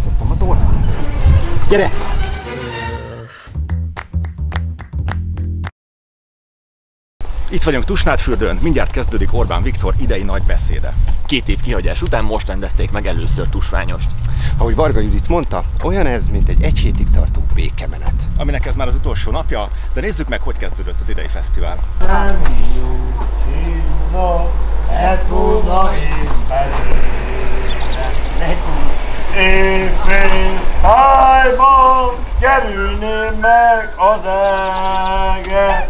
játszottam az Orbán. Gyere! Itt vagyunk Tusnádfürdőn, mindjárt kezdődik Orbán Viktor idei nagy beszéde. 2 év kihagyás után most rendezték meg először Tusványost. Ahogy Varga Judit mondta, olyan ez, mint egy 1 hétig tartó békemenet. Aminek ez már az utolsó napja, de nézzük meg, hogy kezdődött az idei fesztivál. Éjféltájban kerülné meg az eget.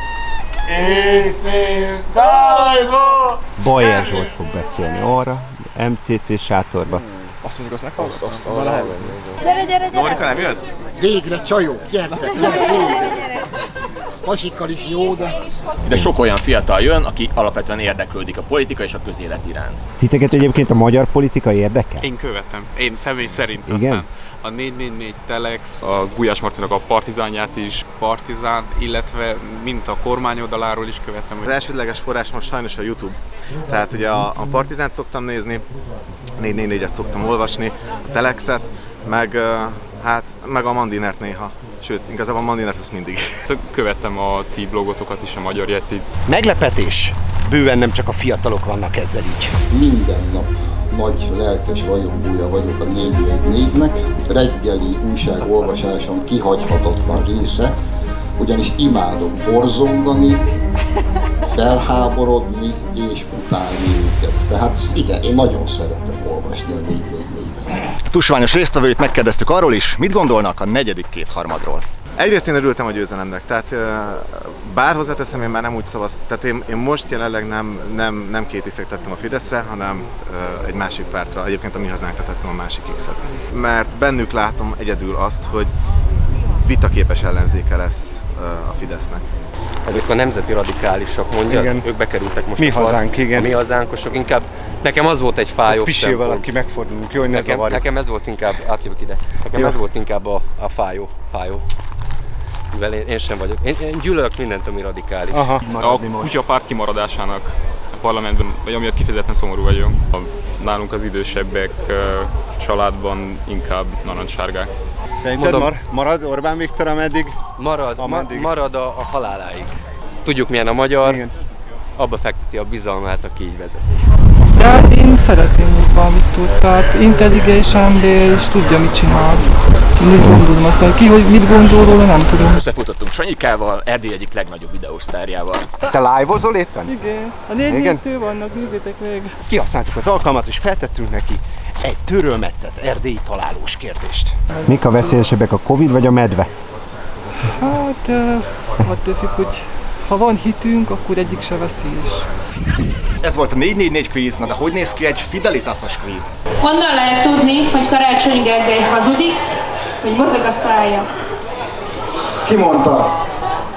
Éjféltájban. Bajer Zsolt fog beszélni arra, MCC sátorba. Azt mondjuk, azt meghallgatom. Azt arra Gyere! Norika, nem jössz? Végre csajok, gyertek, végre! Pasikkal is jó, de... De sok olyan fiatal jön, aki alapvetően érdeklődik a politika és a közélet iránt. Titeket egyébként a magyar politika érdekel? Én követem. Én személy szerint. Igen? Aztán a 444 Telex, a Gulyás Marcinak a Partizánját is, Partizán, illetve mint a kormány oldaláról is követem. Az elsődleges forrás most sajnos a YouTube. Tehát ugye a Partizánt szoktam nézni, 444-et szoktam olvasni, a Telexet, meg a Mandinert néha. Sőt, igazából a Mandinert ezt mindig. Követem a ti blogotokat is, a Magyar Yetit. Meglepetés! Bőven nem csak a fiatalok vannak ezzel így. Minden nap nagy lelkes rajongója vagyok a 444-nek. Reggeli újságolvasásom kihagyhatatlan része, ugyanis imádok borzongani, felháborodni és utálni őket. Tehát igen, én nagyon szeretem olvasni a 444-et. A tusványos résztvevőit megkérdeztük arról is, mit gondolnak a negyedik kétharmadról. Egyrészt én örültem a győzelemnek, tehát bár hozzáteszem, én már nem úgy szavaztam, tehát én most jelenleg nem 2 X-et tettem a Fideszre, hanem egy másik pártra, egyébként a Mi Hazánkra tettem a másik X-et. Mert bennük látom egyedül azt, hogy vitaképes ellenzéke lesz a Fidesznek. Ezek a nemzeti radikálisok, mondja, igen. Ők bekerültek most Mi a Hazánk, igen. A Mi Hazánkosok, inkább nekem az volt egy fájóbb Pisil valaki, megfordulunk, jó, hogy ne zavarjuk. Nekem ez volt inkább, átjövök ide, nekem jó. Ez volt inkább a fájó. Mivel én sem vagyok. Én gyűlölök mindent, ami radikális. Aha, A kutyapárt kimaradásának a parlamentben, vagy amiatt kifejezetten szomorú vagyok. Nálunk az idősebbek családban inkább narancssárgák. Szerinted marad Orbán Viktor ameddig? Marad a haláláig. Tudjuk milyen a magyar, igen. Abba fekteti a bizalmát, aki így vezeti. De én szeretem Orbán Viktort, tehát intelligens ember, és tudja, mit csinál. Mit gondolom, aztán ki, hogy mit gondol róla, nem tudom. Összefutottunk Sanyikával, Erdély egyik legnagyobb videósztárjával. Te live-ozol éppen? Igen, a 4-4-től vannak, nézzétek meg. Kihasználtuk az alkalmat, és feltettünk neki egy törölmetszett erdélyi találós kérdést. Mik a veszélyesebbek, a Covid vagy a medve? Hát, attól függ, hogy ha van hitünk, akkor egyik se veszélyes. Ez volt a 444 kvíz, na de hogy néz ki egy Fidelitásos kvíz? Honnan lehet tudni, hogy Karácsony Gergely hazudik, hogy mozog a szája? Ki mondta?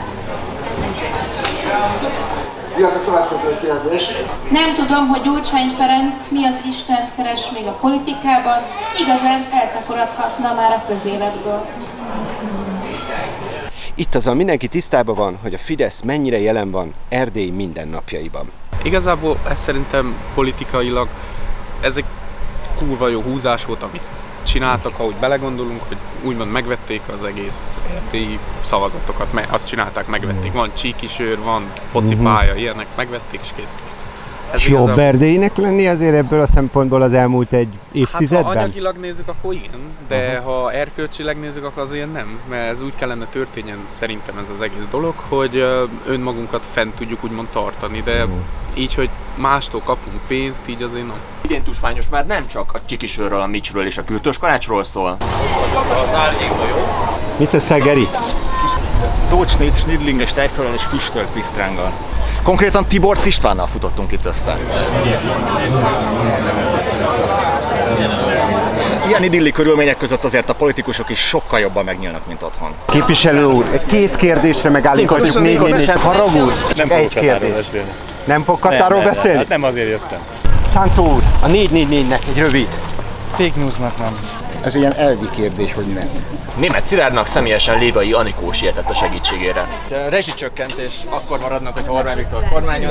Jött a következő kérdés. Nem tudom, hogy Gyurcsány Ferenc mi az Istent keres még a politikában, igazán eltakorodhatna már a közéletből. Itt azon mindenki tisztában van, hogy a Fidesz mennyire jelen van Erdély mindennapjaiban. Igazából ez szerintem politikailag ez egy kurva jó húzás volt, amit csináltak, ha úgy belegondolunk, hogy úgymond megvették az egész erdélyi szavazatokat, azt csinálták, megvették. Van csíkisőr, van focipálya, ilyenek, megvették és kész. És jobb Erdélynek lenni azért ebből a szempontból az elmúlt egy évtizedben? Hát ha anyagilag nézzük, akkor igen, de ha erkölcsileg nézzük, akkor azért nem. Mert ez úgy kellene történjen szerintem ez az egész dolog, hogy önmagunkat fent tudjuk úgymond tartani, de így, hogy mástól kapunk pénzt, így azért nem. Idén Tusványos már nem csak a csikisőrről, a micsről és a kürtös kalácsról szól. Mit teszel, Geri? Tócsnét, snidling és tejfölrel és füstölt pisztránggal. Konkrétan Tiborcs Istvánnal futottunk itt össze. Ilyen idilli körülmények között azért a politikusok is sokkal jobban megnyílnak, mint otthon. Képviselő úr, egy 2 kérdésre megállítottuk 444. Haragud, csak egy kérdés. Nem fog Katáról beszélni? Hát nem azért jöttem. Szántó úr, a 444-nek egy rövid. Fake newsnak nem. Ez ilyen elvi kérdés, hogy nem. Németh Szilárdnak személyesen Lévai Anikó sietett a segítségére. A rezsicsökkentés akkor maradnak, hogy Orbán Viktor kormányoz.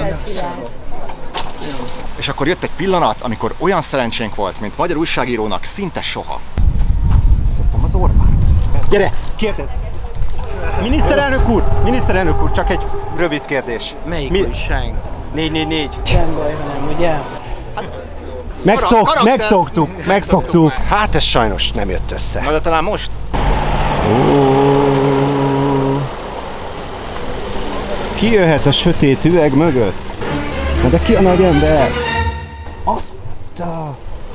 És akkor jött egy pillanat, amikor olyan szerencsénk volt, mint magyar újságírónak szinte soha. Ez ott nem az Orbán. Gyere, kérdezz! Miniszterelnök úr, csak egy rövid kérdés. Melyik újság? 444. Nem baj, hanem, ugye? Megszoktuk. Hát ez sajnos nem jött össze. Na de talán most? Ki jöhet a sötét üveg mögött? Na de ki a nagy ember? Azt a...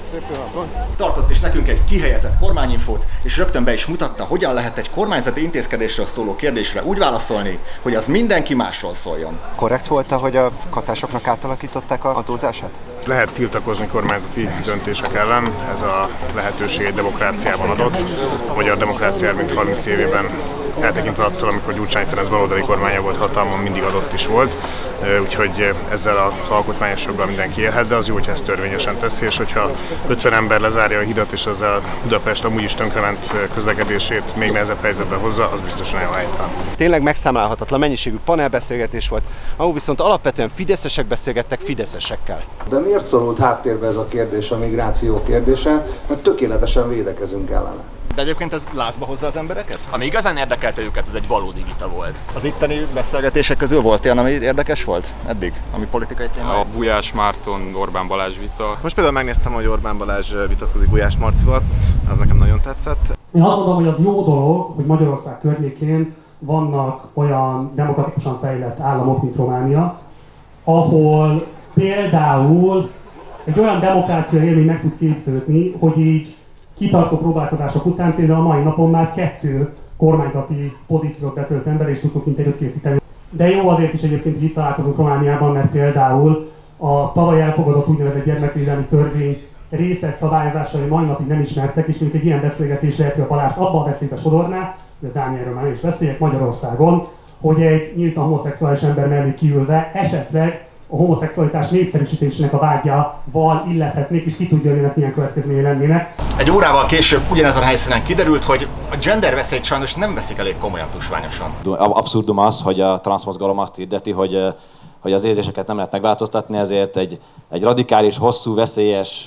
Tartott is nekünk egy kihelyezett kormányinfót, és rögtön be is mutatta, hogyan lehet egy kormányzati intézkedésről szóló kérdésre úgy válaszolni, hogy az mindenki másról szóljon. Korrekt volt, hogy a katásoknak átalakították a adózását? Lehet tiltakozni kormányzati döntések ellen, ez a lehetőség egy demokráciában adott. A magyar demokrácia mint 30 évében eltekintve attól, amikor Gyurcsány Ferenc baloldali kormánya volt hatalmon, mindig adott is volt, úgyhogy ezzel az alkotmányos joggal mindenki élhet, de az jó, hogyha ezt törvényesen teszi, és hogyha 50 ember lezárja a hidat, és ezzel Budapest amúgy is tönkrement közlekedését még nehezebb helyzetbe hozza, az biztosan nagyon helytelen. Tényleg megszámlálhatatlan mennyiségű panelbeszélgetés volt, ahol viszont alapvetően fideszesek beszélgettek fideszesekkel. De miért szorult háttérbe ez a kérdés, a migráció kérdése? Mert tökéletesen védekezünk ellene. De egyébként ez lázba hozza az embereket? Ami igazán érdekelte őket, ez egy valódi vita volt. Az itteni beszélgetések közül volt olyan, ami érdekes volt eddig, ami politikai téma? A Gulyás Márton, Orbán Balázs vita. Most például megnéztem, hogy Orbán Balázs vitatkozik Gulyás Marcival, az nekem nagyon tetszett. Én azt mondom, hogy az jó dolog, hogy Magyarország környékén vannak olyan demokratikusan fejlett államok, mint Románia, ahol például egy olyan demokrácia élmény meg tud képződni, hogy így kitartó próbálkozások után például a mai napon már 2 kormányzati pozíciót betölt ember, és tudtunk interjút készíteni. De jó azért is egyébként, hogy itt találkozunk Romániában, mert például a tavaly elfogadott úgynevezett gyermekvédelmi törvény részlet szabályozásai mai napig nem ismertek, és mondjuk egy ilyen beszélgetésre a Balást abban a veszélybe sodorná, hogy a Dánielről már is beszéljek Magyarországon, hogy egy nyíltan homoszexuális ember mellé kiülve esetleg a homoszexualitás népszerűsítésének a vágyával illethetnék, és ki tudja, hogy ennek milyen következményei lennének. Egy órával később ugyanez a helyszínen kiderült, hogy a gender veszélyt sajnos nem veszik elég komolyan, tusványosan. Abszurdum az, hogy a transzmozgalom azt hirdeti, hogy az érzéseket nem lehet megváltoztatni, ezért egy radikális, hosszú, veszélyes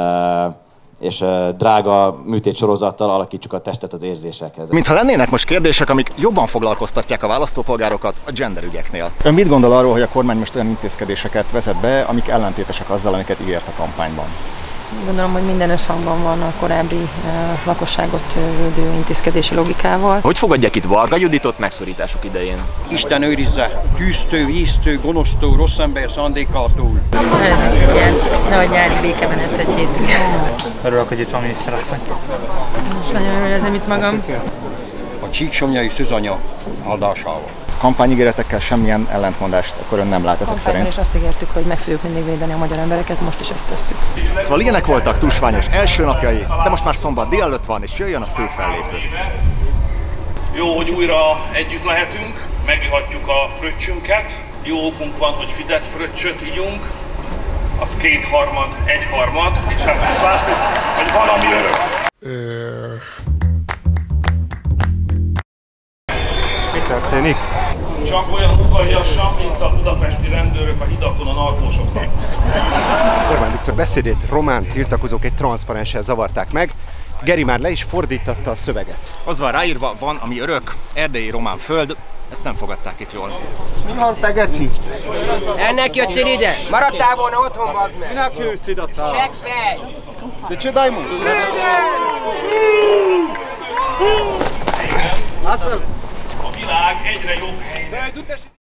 és drága műtétsorozattal alakítsuk a testet az érzésekhez. Mintha lennének most kérdések, amik jobban foglalkoztatják a választópolgárokat a gender ügyeknél. Ön mit gondol arról, hogy a kormány most olyan intézkedéseket vezet be, amik ellentétesek azzal, amiket ígért a kampányban? Gondolom, hogy minden összhangban van a korábbi lakosságot védő intézkedési logikával. Hogy fogadják itt Varga Juditot megszorítások idején? Isten őrizze, tűztő, víztő, gonosztó, rossz ember szándékától. Nehogy nyári békemenet egy hétig. Örülök, hogy itt van miniszterasszony. És nagyon érzem itt magam. A Csíksomlyai Szűzanya áldásával. Kampányígéretekkel semmilyen ellentmondást akkor ön nem lát ezek szerint? És azt ígértük, hogy meg fogjuk mindig védeni a magyar embereket, most is ezt tesszük. Szóval ilyenek voltak tusványos első napjai, de most már szombat délelőtt van, és jöjjön a fő fellépő. Jó, hogy újra együtt lehetünk, megihatjuk a fröccsünket. Jó okunk van, hogy Fidesz fröccsöt ígyunk. Az 2/3, 1/3, és hát is látszik, hogy valami örök. Mi történik? Csak olyan ugariasan, mint a budapesti rendőrök a hidakon a narkósoknak. Orbán Viktor beszédét román tiltakozók egy transzparenssel zavarták meg. Geri már le is fordítatta a szöveget. Az van ráírva, van, ami örök, erdélyi román föld, ezt nem fogadták itt jól. Mi van te, geci? Ennek jöttél ide? Maradtál volna otthon, bazd meg! Minek jössz ide? Seggfej! De ce dai, mu? A világ egyre jobb hely.